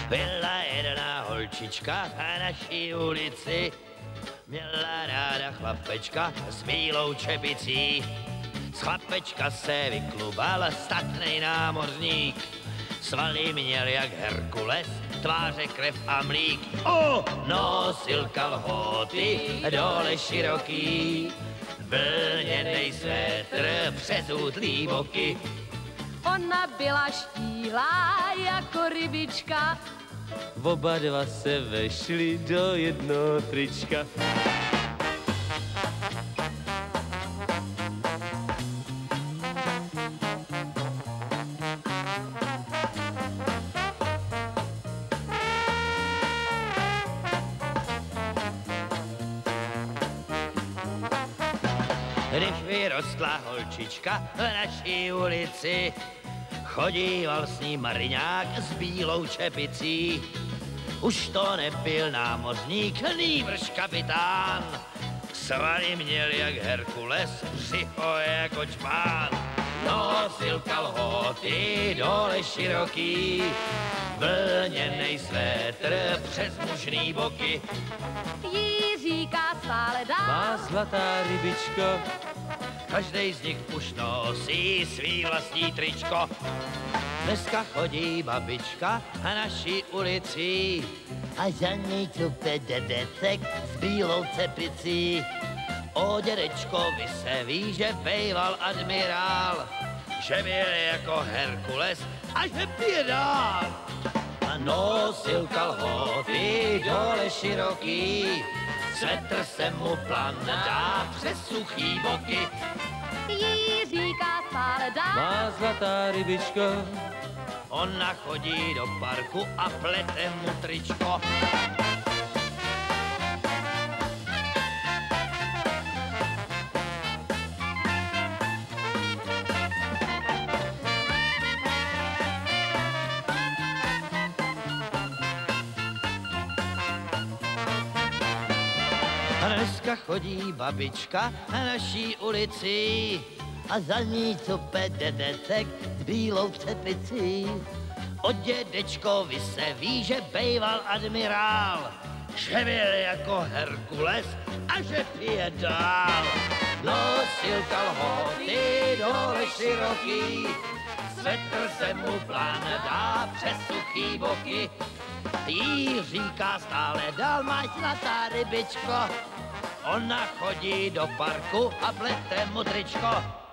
Byla jedna holčička na naší ulici, měla ráda chlapečka s bílou čepicí. Z chlapečka se vyklubal statnej námořník, svaly měl jak Herkules, tváře krev a mlík. Nosil kalhoty dole široký, vlněnej svetr přes útlý boky. Ona byla štíhlá jako rybička, oba dva se vešli do jednoho trička. Když vyrostla holčička v naší ulici, chodíval s ní mariňák s bílou čepicí. Už to nebyl námořník, nýbrž kapitán, svaly měl jak Herkules, břicho jako čpán. Nosil kalhoty dole široký, vlněnej svetr přes mužný boky. jí říká stále dál. Má zlatá rybičko, Každej z nich už nosí svý vlastní tričko. Dneska chodí babička na naší ulici a za ní cupe dědecek s bílou cepicí. O dědečkovi se ví, že bejval admirál, že byl jako Herkules a že pije dál. A nosil kalhoty dole široký, svetr se mu planetá přes suchý boky. Jí říká stále dál. má zlatá rybičko. Ona chodí do parku a plete mu tričko. A dneska chodí babička na naší ulici a za ní cupe dědecek s bílou čepicí. O dědečkovi se ví, že bejval admirál, že byl jako Herkules a že pije dál. Nosil kalhoty dole široký, svetr se mu planetá přes suchý boky. Jí říká stále dál, máš zlatá rybičko. Ona chodí do parku a plete mu tričko.